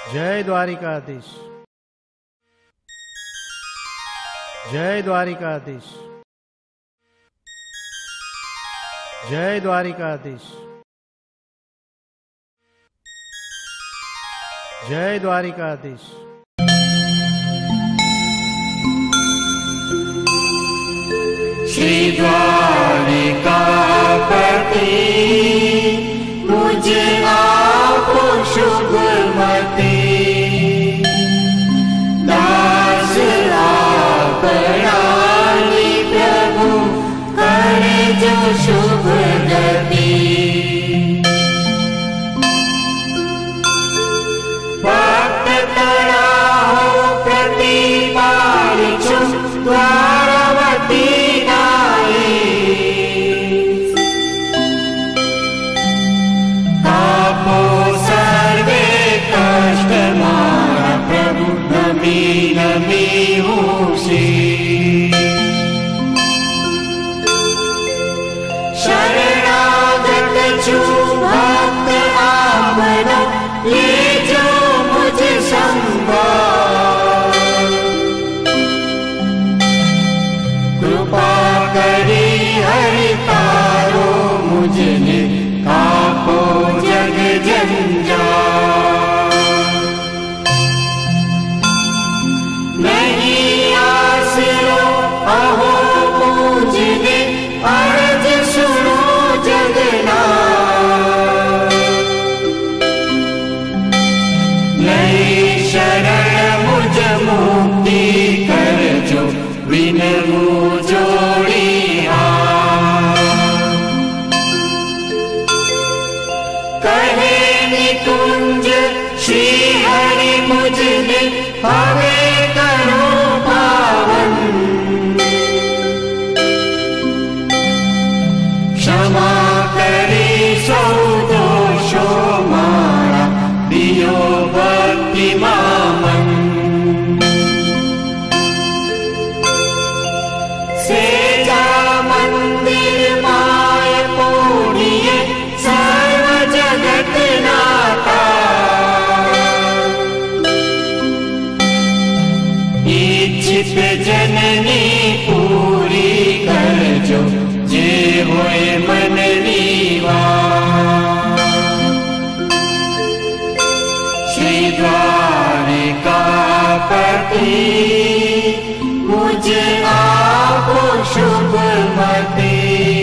जय द्वारिकाधीश, जय द्वारिकाधीश, जय द्वारिकाधीश, जय द्वारिकाधीश। श्री द्वारिकापति मुझे आपो शुभमति, दास आपरानी प्रभु करे जो शुभ गति। भक्त तराहो प्रतिपालिछु द्वारवती नमी होशी। शरणागत छु भक्त आपना, ले जो मुझ संभाल। कृपा करी हरि तारो मुझने, कापो जग जंजाल। अहो मुझने अर्ज सुनो जगन्नाथ, नई शरण मुझ मुक्ति कर जो, विनमु जोड़ी कहे निकुंज श्री हरि मुझने, हवे करो पावन। क्षमा करी सौ दोषो मारा, दियो भक्ति मामन। सेजा मंदिर माय पूर्णिये, सर्व जगत नाता। इच्छित जननी पूरी कर जो, जे होए मन नीवा। श्री द्वारिकापति मुझे आपो शुभमति,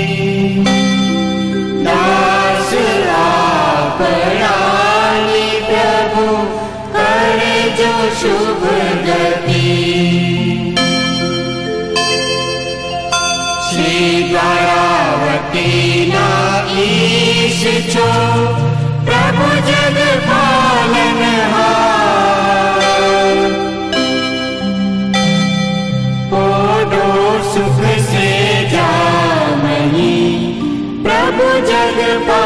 दास आपरानी प्रभु करे जो शुभ गति। श्री द्वारावती ना ईश छो, प्रभु जग पालनहार। पोडो सुख से जामही, प्रभु जग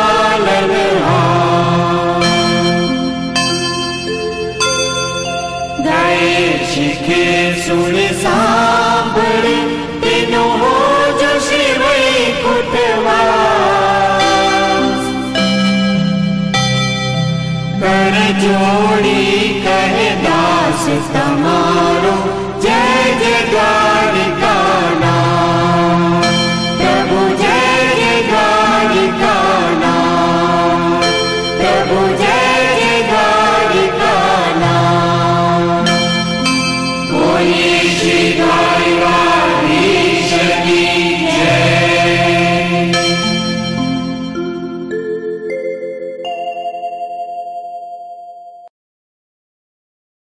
पालनहार। गए शिखे सुन सांभळे, तीनों हो जो श्री वैकुंठवास। कर जोड़ी कहे दास तमारो, जय जय द्वारिका नाथ। प्रभु जय जय द्वारिका नाथ, प्रभु जय